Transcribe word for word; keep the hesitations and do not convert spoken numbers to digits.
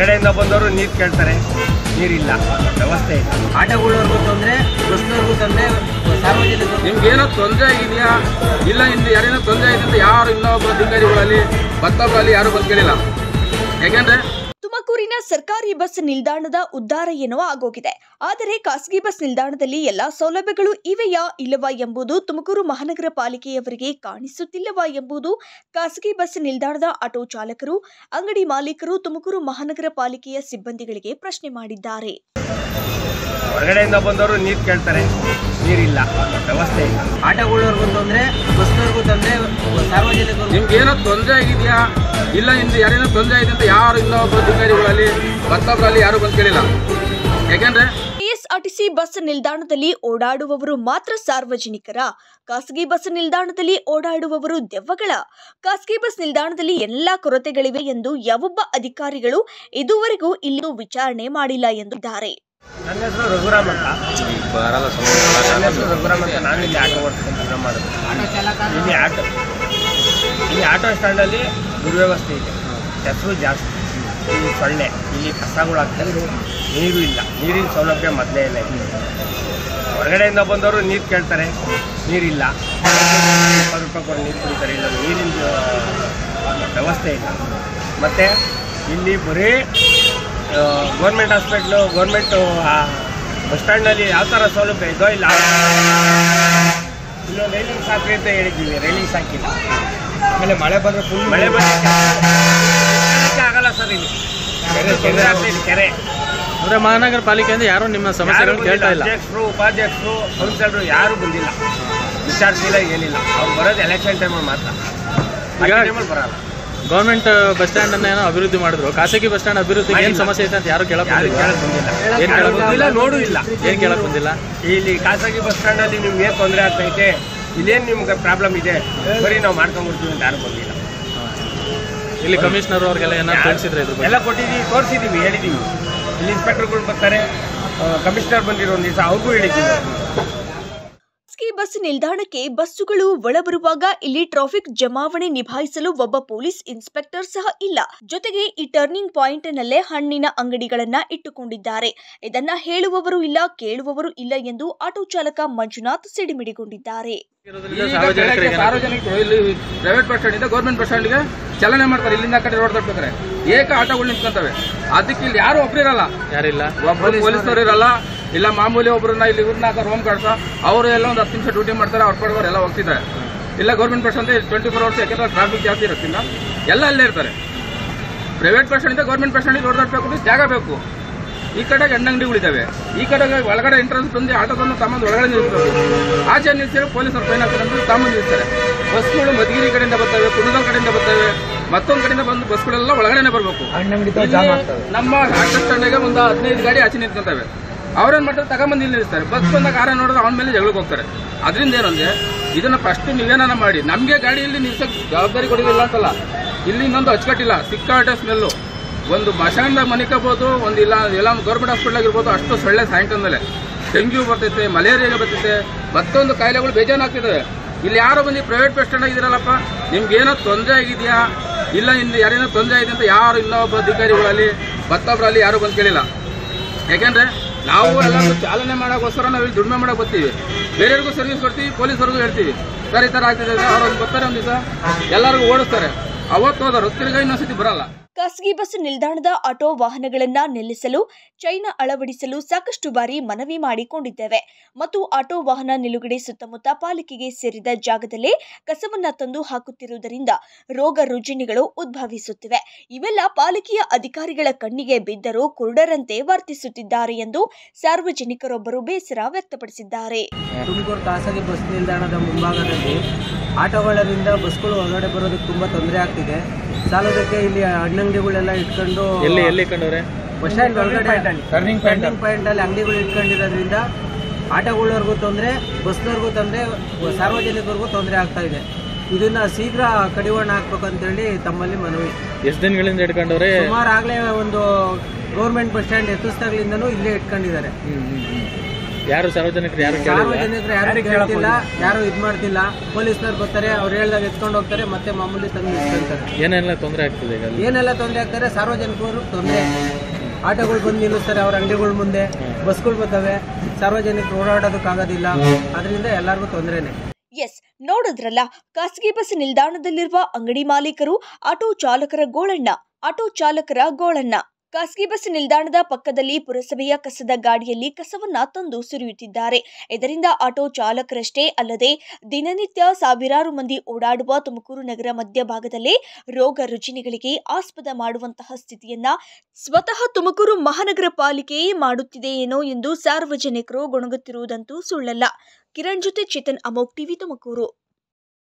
ಹೊರಗಡೆಯಿಂದ ಬಂದವರು ನೀರು ಕೇಳ್ತಾರೆ, ನೀರಿಲ್ಲ, ವ್ಯವಸ್ಥೆ ಇಲ್ಲ. ಆಟೋಗಳವ್ರಿಗೂ ತೊಂದರೆ, ಬಸ್ನವ್ರಿಗೂ ತೊಂದರೆ, ಸಾರ್ವಜನಿಕರು. ನಿಮ್ಗೆ ಏನೋ ತೊಂದರೆ ಆಗಿದೆಯಾ ಇಲ್ಲ, ಇನ್ನು ಯಾರೇನೋ ತೊಂದರೆ ಆಗಿದೆ ಅಂತ ಯಾರು ಇನ್ನೊಬ್ಬ ಅಧಿಕಾರಿಗಳಲ್ಲಿ ಮತ್ತೊಬ್ಬರಲ್ಲಿ ಯಾರು ಬಂದು ಕೇಳಿಲ್ಲ. ಯಾಕೆಂದ್ರೆ ತುಮಕೂರಿನ ಸರ್ಕಾರಿ ಬಸ್ ನಿಲ್ದಾಣದ ಉದ್ಧಾರ ಏನೋ ಆಗೋಗಿದೆ. ಆದರೆ ಖಾಸಗಿ ಬಸ್ ನಿಲ್ದಾಣದಲ್ಲಿ ಎಲ್ಲಾ ಸೌಲಭ್ಯಗಳು ಇವೆಯಾ ಇಲ್ಲವಾ ಎಂಬುದು ತುಮಕೂರು ಮಹಾನಗರ ಪಾಲಿಕೆಯವರಿಗೆ ಕಾಣಿಸುತ್ತಿಲ್ಲವಾ ಎಂಬುದು ಖಾಸಗಿ ಬಸ್ ನಿಲ್ದಾಣದ ಆಟೋ ಚಾಲಕರು, ಅಂಗಡಿ ಮಾಲೀಕರು ತುಮಕೂರು ಮಹಾನಗರ ಪಾಲಿಕೆಯ ಸಿಬ್ಬಂದಿಗಳಿಗೆ ಪ್ರಶ್ನೆ ಮಾಡಿದ್ದಾರೆ. ಹೊರಗಡೆಯಿಂದ ಬಂದವರು ನೀರು ಕೇಳ್ತಾರೆ, ನೀರಿಲ್ಲ, ವ್ಯವಸ್ಥೆ ಇಲ್ಲ. ಆಟೋಗಳವ್ರಿಗೂ ತೊಂದರೆ, ಬಸ್ನವ್ರಿಗೂ ತೊಂದರೆ, ಸಾರ್ವಜನಿಕರು. ನಿಮ್ಗೆ ಏನೋ ತೊಂದರೆ ಆಗಿದೆಯಾ ಇಲ್ಲ, ಇನ್ನು ಯಾರೇನೋ ತೊಂದರೆ ಆಗಿದೆ ಅಂತ ಯಾರು ಇನ್ನೊಬ್ಬ ಅಧಿಕಾರಿಗಳಲ್ಲಿ ಮತ್ತೊಬ್ಬರಲ್ಲಿ ಯಾರು ಬಂದು ಕೇಳಿಲ್ಲ. ಯಾಕೆಂದ್ರೆ ಕೆಎಸ್ಆರ್ಟಿಸಿ ಬಸ್ ನಿಲ್ದಾಣದಲ್ಲಿ ಓಡಾಡುವವರು ಮಾತ್ರ ಸಾರ್ವಜನಿಕರ, ಖಾಸಗಿ ಬಸ್ ನಿಲ್ದಾಣದಲ್ಲಿ ಓಡಾಡುವವರು ದೆವ್ವಗಳ? ಖಾಸಗಿ ಬಸ್ ನಿಲ್ದಾಣದಲ್ಲಿ ಎಲ್ಲಾ ಕೊರತೆಗಳಿವೆ ಎಂದು ಯಾವೊಬ್ಬ ಅಧಿಕಾರಿಗಳು ಇದುವರೆಗೂ ಇಲ್ಲಿ ವಿಚಾರಣೆ ಮಾಡಿಲ್ಲ ಎಂದಿದ್ದಾರೆ. ನನ್ನ ಹೆಸರು ರಘುರಾಮ್ ಅಂತ. ನನ್ನ ಹೆಸರು ರಘುರಾಮ್ ಅಂತ. ನಾನು ಇಲ್ಲಿ ಆಟೋ ಓಡಿಸ್ಕೊಂಡು ಮಾಡೋದು. ಇಲ್ಲಿ ಆಟೋ ಇಲ್ಲಿ ಆಟೋ ಸ್ಟ್ಯಾಂಡಲ್ಲಿ ದುರ್ವ್ಯವಸ್ಥೆ ಇದೆ, ಹೆಸರು ಜಾಸ್ತಿ, ಇಲ್ಲಿ ಸೊಳ್ಳೆ, ಇಲ್ಲಿ ಕಸಗಳಾಗ್ತದೆ, ನೀರು ಇಲ್ಲ, ನೀರಿನ ಸೌಲಭ್ಯ ಮೊದಲೇ ಇಲ್ಲ. ಹೊರಗಡೆಯಿಂದ ಬಂದವರು ನೀರು ಕೇಳ್ತಾರೆ, ನೀರಿಲ್ಲ, ಇಪ್ಪತ್ತು ರೂಪಾಯಿ ಕೊಟ್ಟು ನೀರು ಕುಡಿತಾರೆ, ಇಲ್ಲ ನೀರಿನ ವ್ಯವಸ್ಥೆ ಇಲ್ಲ. ಮತ್ತು ಇಲ್ಲಿ ಬರೀ ಗೌರ್ಮೆಂಟ್ ಹಾಸ್ಪಿಟ್ಲು, ಗೌರ್ಮೆಂಟು ಬಸ್ ಸ್ಟ್ಯಾಂಡ್ನಲ್ಲಿ ಯಾವ ಥರ ಸೌಲಭ್ಯ ಇದೋ ಇಲ್ಲ. ಇಲ್ಲೂ ರೈಲಿಂಗ್ ಸಾಕ್ರಿ ಅಂತ ಹೇಳಿದ್ದೀವಿ, ರೈಲಿಂಗ್ ಸಾಕಿಲ್ಲ. ಆಮೇಲೆ ಮಳೆ ಬಂದರೆ ಫುಲ್ ಮಳೆ ಬಂದರೆ ಆಗಲ್ಲ ಸರ್. ಇಲ್ಲಿ ಕೆರೆ ತೊಂದರೆ ಆಗ್ತದೆ. ಕೆರೆ ಅಂದರೆ ಮಹಾನಗರ ಪಾಲಿಕೆಯಿಂದ ಯಾರು ನಿಮ್ಮ ಸಮಸ್ಯೆಗಳು ಕೇಳ್ತಾ ಇಲ್ಲ. ಅಧ್ಯಕ್ಷರು, ಉಪಾಧ್ಯಕ್ಷರು, ಕೌನ್ಸಿಲರು ಯಾರು ಬಂದಿಲ್ಲ, ವಿಚಾರಿಸಿಲ್ಲ, ಏನಿಲ್ಲ. ಅವ್ರು ಬರೋದು ಎಲೆಕ್ಷನ್ ಟೈಮಲ್ಲಿ ಮಾತ್ರ, ಟೈಮಲ್ಲಿ ಬರಲ್ಲ. ಗೌರ್ಮೆಂಟ್ ಬಸ್ ಸ್ಟ್ಯಾಂಡ್ ಅನ್ನ ಏನೋ ಅಭಿವೃದ್ಧಿ ಮಾಡಿದ್ರು, ಖಾಸಗಿ ಬಸ್ ಸ್ಟ್ಯಾಂಡ್ ಅಭಿವೃದ್ಧಿಗೆ ಏನು ಸಮಸ್ಯೆ ಐತೆ ಅಂತ ಯಾರು ಕೇಳಕ್ ಬಂದಿಲ್ಲ. ಏನ್ ಕೇಳಕ್ ಬಂದಿಲ್ಲ, ನೋಡು ಇಲ್ಲ, ಏನ್ ಕೇಳಕ್ ಬಂದಿಲ್ಲ. ಇಲ್ಲಿ ಖಾಸಗಿ ಬಸ್ ಸ್ಟ್ಯಾಂಡಲ್ಲಿ ನಿಮ್ಗೆ ಏನು ತೊಂದರೆ ಆಗ್ತೈತೆ, ಇಲ್ಲೇನು ನಿಮ್ಗೆ ಪ್ರಾಬ್ಲಮ್ ಇದೆ, ಬರೀ ನಾವು ಮಾಡ್ಕೊಂಡ್ಬಿಡ್ತೀವಿ ಅಂತ ಯಾರು ಬಂದಿಲ್ಲ. ಇಲ್ಲಿ ಕಮಿಷನರ್ ಅವ್ರಿಗೆಲ್ಲ ಏನಾದ್ರು ತಿಳಿಸಿದ್ರೆ ಇದ್ರ ಬಗ್ಗೆ ಎಲ್ಲ ಕೊಟ್ಟಿದ್ದೀವಿ, ತೋರಿಸಿದ್ದೀವಿ, ಹೇಳಿದ್ದೀವಿ. ಇಲ್ಲಿ ಇನ್ಸ್ಪೆಕ್ಟರ್ಗಳು ಬರ್ತಾರೆ, ಕಮಿಷನರ್ ಬಂದಿರೋ ಒಂದು ದಿವಸ ಅವ್ರಿಗೂ ಹೇಳಿದ್ದೀವಿ. ಖಾಸಗಿ ಬಸ್ ನಿಲ್ದಾಣಕ್ಕೆ ಬಸ್ಸುಗಳು ಒಳಬರುವಾಗ ಇಲ್ಲಿ ಟ್ರಾಫಿಕ್ ಜಮಾವಣೆ ನಿಭಾಯಿಸಲು ಒಬ್ಬ ಪೊಲೀಸ್ ಇನ್ಸ್ಪೆಕ್ಟರ್ ಸಹ ಇಲ್ಲ. ಜೊತೆಗೆ ಈ ಟರ್ನಿಂಗ್ ಪಾಯಿಂಟ್ ನಲ್ಲೇ ಹಣ್ಣಿನ ಅಂಗಡಿಗಳನ್ನ ಇಟ್ಟುಕೊಂಡಿದ್ದಾರೆ. ಇದನ್ನ ಹೇಳುವವರು ಇಲ್ಲ, ಕೇಳುವವರು ಇಲ್ಲ ಎಂದು ಆಟೋ ಚಾಲಕ ಮಂಜುನಾಥ್ ಸಿಡಿಮಿಡಿಗೊಂಡಿದ್ದಾರೆ. ಸಾರ್ವಜನಿಕರು ಇಲ್ಲಿ ಪ್ರೈವೇಟ್ ಬಸ್ ಸ್ಟ್ಯಾಂಡ್ ಇಂದ ಗೌರ್ಮೆಂಟ್ ಬಸ್ ಸ್ಟ್ಯಾಂಡ್ಗೆ ಚಲನೆ ಮಾಡ್ತಾರೆ. ಇಲ್ಲಿಂದ ಕಡೆ ರೋಡ್ ತಪ್ಪಿದ್ರೆ ಏಕ ಆಟೋಗಳು ನಿಂತ್ಕೊಂತವೆ. ಅದಕ್ಕೆ ಇಲ್ಲಿ ಯಾರು ಒಬ್ಬರಿರಲ್ಲ, ಯಾರಿಲ್ಲ, ಒಬ್ಬರು ಪೊಲೀಸರು ಇರಲ್ಲ, ಇಲ್ಲ ಮಾಮೂಲಿ ಒಬ್ಬರನ್ನ ಇಲ್ಲಿ ಇವ್ರನ್ನ ಹಾಕೋ ಹೋಮ್ ಗಾರ್ಡ್ಸ್ ಅವರು ಎಲ್ಲ ಒಂದು ಹತ್ತು ನಿಮಿಷ ಡ್ಯೂಟಿ ಮಾಡ್ತಾರೆ, ಅವ್ರ ಪಡೆದವರು ಎಲ್ಲ ಹೋಗ್ತಿದ್ದಾರೆ. ಇಲ್ಲ ಗೌರ್ಮೆಂಟ್ ಬಸ್ ಅಂತ ಟ್ವೆಂಟಿ ಫೋರ್ ಅವರ್ಸ್, ಯಾಕೆಂದ್ರೆ ಟ್ರಾಫಿಕ್ ಜಾಸ್ತಿ ಇರೋದ್ರಿಂದ ಎಲ್ಲ ಅಲ್ಲೇ ಇರ್ತಾರೆ. ಪ್ರೈವೇಟ್ ಬಸ್ ಸ್ಟ್ಯಾಂಡ್ ಇಂದ ಗೌರ್ಮೆಂಟ್ ಬಸ್ ಸ್ಟ್ಯಾಂಡ್ ರೋಡ್ ತಪ್ಪಬೇಕು, ಜಾಗ ಬೇಕು. ಈ ಕಡೆಗೆ ಅಂಗಡಿಗಳಿದ್ದಾವೆ, ಈ ಕಡೆಗೆ ಒಳಗಡೆ ಎಂಟ್ರೆನ್ಸ್ ಬಂದು ಆಟೋದನ್ನು ತಮ್ಮಂದು ಒಳಗಡೆ ನಿಲ್ಲಿಸಬೇಕು. ಆಚೆ ನಿಲ್ಸಿದ್ರೆ ಪೊಲೀಸರು ಫೈನ್ ಹಾಕ್ತಾರೆ, ತಮ್ಮಂದು ನಿಲ್ತಾರೆ. ಬಸ್ಗಳು ಮಧುಗಿರಿ ಕಡೆಯಿಂದ ಬರ್ತವೆ, ಕುಣಗಲ್ ಕಡೆಯಿಂದ ಬರ್ತವೆ, ಮತ್ತೊಂದು ಕಡೆಯಿಂದ ಬಂದು ಬಸ್ಗಳೆಲ್ಲ ಒಳಗಡೆ ಬರಬೇಕು. ನಮ್ಮ ಆಟೋ ಸ್ಟ್ಯಾಂಡಿಗೆ ಒಂದು ಹದಿನೈದು ಗಾಡಿ ಆಚೆ ನಿಂತ್ಕೊಳ್ತವೆ. ಅವ್ರೇನ್ ಮಾಡ್ತಾರೆ, ತಗೊಂಬಂದು ಇಲ್ಲಿ ನಿಲ್ಲಿಸ್ತಾರೆ. ಬಸ್ ಬಂದಾಗ ಆರ ನೋಡಿದ್ರೆ ಅವನ ಮೇಲೆ ಜಗಳಕ್ಕೆ ಹೋಗ್ತಾರೆ. ಅದರಿಂದ ಏನಂದ್ರೆ ಇದನ್ನ ಫಸ್ಟ್ ನೀವೇನ ಮಾಡಿ, ನಮಗೆ ಗಾಡಿಯಲ್ಲಿ ನಿಲ್ಸಕ್ ಜವಾಬ್ದಾರಿ ಕೊಡೋದಿಲ್ಲ ಅಂತಲ್ಲ, ಇಲ್ಲಿ ಇನ್ನೊಂದು ಅಚ್ಚುಕಟ್ಟಿಲ್ಲ, ಸಿಕ್ಕಾಟೆ ಸ್ಮೆಲ್ಲು. ಒಂದು ಮಶಾನ್ದಾಗ ಮನಿಕಬಹುದು, ಒಂದು ಇಲ್ಲ ಎಲ್ಲ ಗೌರ್ಮೆಂಟ್ ಹಾಸ್ಪಿಟಲ್ ಆಗಿರ್ಬೋದು, ಅಷ್ಟು ಸೊಳ್ಳೆ ಸಾಯಂಕಾಲ ಮೇಲೆ ಡೆಂಗ್ಯೂ ಬರ್ತೈತೆ, ಮಲೇರಿಯಾ ಬರ್ತೈತೆ, ಮತ್ತೊಂದು ಕಾಯಿಲೆಗಳು ಬೇಜಾನಾಗ್ತಿದ್ದಾವೆ. ಇಲ್ಲಿ ಯಾರೋ ಬಂದು ಪ್ರೈವೇಟ್ ಬಸ್ ಸ್ಟ್ಯಾಂಡ್ ಆಗಿದ್ದೀರಲ್ಲಪ್ಪ, ನಿಮ್ಗೆ ಏನೋ ತೊಂದರೆ ಆಗಿದೆಯಾ ಇಲ್ಲ, ಇನ್ನು ಯಾರೇನೋ ತೊಂದರೆ ಆಗಿದೆ ಅಂತ ಯಾರು ಇನ್ನೊಬ್ಬ ಅಧಿಕಾರಿಗಳಲ್ಲಿ ಮತ್ತೊಬ್ಬರಲ್ಲಿ ಯಾರು ಬಂದು ಕೇಳಿಲ್ಲ. ಯಾಕೆಂದ್ರೆ ನಾವು ಎಲ್ಲ ಚಾಲನೆ ಮಾಡೋಕ್ಕೋಸ್ಕರ ನಾವು ಇಲ್ಲಿ ದುಡಿಮೆ ಮಾಡಕ್ ಬರ್ತೀವಿ, ಬೇರೆಯವ್ರಿಗೂ ಸರ್ವಿಸ್ ಕೊಡ್ತೀವಿ, ಪೊಲೀಸರಿಗೂ ಹೇಳ್ತೀವಿ ಸರ್ ಈ ತರ ಆಗ್ತಿದೆ. ಅವ್ರೊಂದು ಬರ್ತಾರೆ, ಒಂದ್ ದಿವಸ ಎಲ್ಲರಿಗೂ ಓಡಿಸ್ತಾರೆ, ಅವತ್ತು ಹೋದವರು ತಿರ್ಗಾ ಇನ್ನೊಂದ್ಸತಿ ಬರಲ್ಲ. ಖಾಸಗಿ ಬಸ್ ನಿಲ್ದಾಣದ ಆಟೋ ವಾಹನಗಳನ್ನ ನಿಲ್ಲಿಸಲು ಚೈನಾ ಅಳವಡಿಸಲು ಸಾಕಷ್ಟು ಬಾರಿ ಮನವಿ ಮಾಡಿಕೊಂಡಿದ್ದೇವೆ ಮತ್ತು ಆಟೋ ವಾಹನ ನಿಲುಗಡೆ ಸುತ್ತಮುತ್ತ ಪಾಲಿಕೆಗೆ ಸೇರಿದ ಜಾಗದಲ್ಲೇ ಕಸವನ್ನ ತಂದು ಹಾಕುತ್ತಿರುವುದರಿಂದ ರೋಗ ರುಜಿನಗಳು ಉದ್ಭವಿಸುತ್ತಿವೆ. ಇವೆಲ್ಲ ಪಾಲಿಕೆಯ ಅಧಿಕಾರಿಗಳ ಕಣ್ಣಿಗೆ ಬಿದ್ದರೂ ಕುರುಡರಂತೆ ವರ್ತಿಸುತ್ತಿದ್ದಾರೆ ಎಂದು ಸಾರ್ವಜನಿಕರೊಬ್ಬರು ಬೇಸರ ವ್ಯಕ್ತಪಡಿಸಿದ್ದಾರೆ. ತುಮಕೂರು ಖಾಸಗಿ ಬಸ್ ನಿಲ್ದಾಣದ ಮುಂಭಾಗದಲ್ಲಿ ಆಟೋಗಳಿಂದ ಬಸ್ಗಳು ಹೊರಗಡೆ ಬರೋದಕ್ಕೆ ತುಂಬಾ ತೊಂದರೆ ಆಗ್ತಿದೆ. ಸಾಲದಕ್ಕೆ ಇಲ್ಲಿ ಹಣ್ಣಂಗಡಿಗಳೆಲ್ಲ ಇಟ್ಕೊಂಡು ಎಲ್ಲಿ ಎಲ್ಲಿ ಕಂಡವ್ರೆ ಬಸ್ ಸ್ಟ್ಯಾಂಡ್ ಒಳಗಡೆ ಟರ್ನಿಂಗ್ ಪಾಯಿಂಟ್ ಅಲ್ಲಿ ಅಂಗಡಿಗಳು ಇಟ್ಕೊಂಡಿರೋದ್ರಿಂದ ಆಟೋಗಳವ್ರಿಗೂ ತೊಂದರೆ, ಬಸ್ನವ್ರಿಗೂ ತೊಂದರೆ, ಸಾರ್ವಜನಿಕರಿಗೂ ತೊಂದರೆ ಆಗ್ತಾ ಇದೆ. ಇದನ್ನ ಶೀಘ್ರ ಕಡಿವಾಣ ಹಾಕ್ಬೇಕಂತೇಳಿ ತಮ್ಮಲ್ಲಿ ಮನವಿ. ಎಷ್ಟು ದಿನಗಳಿಂದ ಇಟ್ಕೊಂಡವ್ರೆ? ಸುಮಾರು ಆಗ್ಲೇ ಒಂದು ಗೌರ್ಮೆಂಟ್ ಬಸ್ ಸ್ಟ್ಯಾಂಡ್ ಎತ್ತಿಸ್ದಾಗ್ಲಿಂದನೂ ಇಲ್ಲೇ ಇಟ್ಕೊಂಡಿದ್ದಾರೆ. ಯಾರು ಸಾರ್ವಜನಿಕರು ಯಾರು ಕೇಳಿಲ್ಲ, ಸಾರ್ವಜನಿಕರು ಯಾರು ಕೇಳ್ತಿಲ್ಲ, ಯಾರು ಇದ್ ಮಾಡ್ತಿಲ್ಲ. ಪೊಲೀಸ್ನವ್ರು ಬರ್ತಾರೆ, ಅವ್ರು ಹೇಳ್ದಾಗ ಎತ್ಕೊಂಡು ಹೋಗ್ತಾರೆ, ಮತ್ತೆ ಮಾಮೂಲಿ ತಂದು ಇಟ್ಕೊಂತಾರೆ. ಏನೆಲ್ಲ ತೊಂದರೆ ಆಗ್ತಿದೆ ಈಗ? ಏನೆಲ್ಲ ತೊಂದರೆ ಆಗ್ತಾರೆ, ಸಾರ್ವಜನಿಕರು ತೊಂದರೆ. ಆಟೋಗಳು ಬಂದು ನಿಲ್ಲಿಸ್ತಾರೆ ಅವ್ರ ಅಂಗಡಿಗಳ ಮುಂದೆ, ಬಸ್ಗಳು ಬರ್ತವೆ, ಸಾರ್ವಜನಿಕರು ಓಡಾಡೋದಕ್ಕಾಗೋದಿಲ್ಲ. ಅದರಿಂದ ಎಲ್ಲರಿಗೂ ತೊಂದರೆನೆ. ಎಸ್, ನೋಡಿದ್ರಲ್ಲ, ಖಾಸಗಿ ಬಸ್ ನಿಲ್ದಾಣದಲ್ಲಿರುವ ಅಂಗಡಿ ಮಾಲೀಕರು, ಆಟೋ ಚಾಲಕರ ಗೋಳಣ್ಣ ಆಟೋ ಚಾಲಕರ ಗೋಳಣ್ಣ ಖಾಸಗಿ ಬಸ್ ನಿಲ್ದಾಣದ ಪಕ್ಕದಲ್ಲಿ ಪುರಸಭೆಯ ಕಸದ ಗಾಡಿಯಲ್ಲಿ ಕಸವನ್ನ ತಂದು ಸುರಿಯುತ್ತಿದ್ದಾರೆ. ಇದರಿಂದ ಆಟೋ ಚಾಲಕರಷ್ಟೇ ಅಲ್ಲದೆ ದಿನನಿತ್ಯ ಸಾವಿರಾರು ಮಂದಿ ಓಡಾಡುವ ತುಮಕೂರು ನಗರ ಮಧ್ಯಭಾಗದಲ್ಲೇ ರೋಗ ರುಜಿನಗಳಿಗೆ ಆಸ್ಪದ ಮಾಡುವಂತಹ ಸ್ಥಿತಿಯನ್ನ ಸ್ವತಃ ತುಮಕೂರು ಮಹಾನಗರ ಪಾಲಿಕೆಯೇ ಮಾಡುತ್ತಿದೆಯೇನೋ ಎಂದು ಸಾರ್ವಜನಿಕರು ಗೊಣಗುತ್ತಿರುವುದಂತೂ ಸುಳ್ಳಲ್ಲ. ಕಿರಣ್ ಜೊತೆ ಚೇತನ್, ಅಮೋಕ್ ಟಿವಿ, ತುಮಕೂರು.